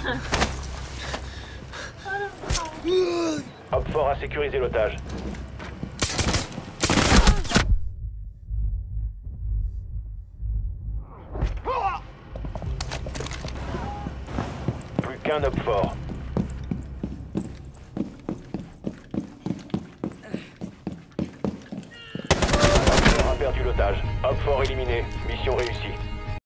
Hop fort a sécurisé l'otage. Plus qu'un Hop fort. Hop fort a perdu l'otage. Hop fort éliminé. Mission réussie.